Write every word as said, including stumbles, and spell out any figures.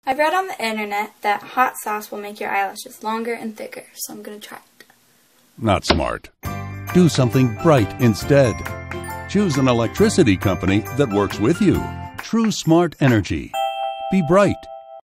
I read on the internet that hot sauce will make your eyelashes longer and thicker, so I'm going to try it. Not smart. Do something bright instead. Choose an electricity company that works with you. TruSmart Energy. Be bright.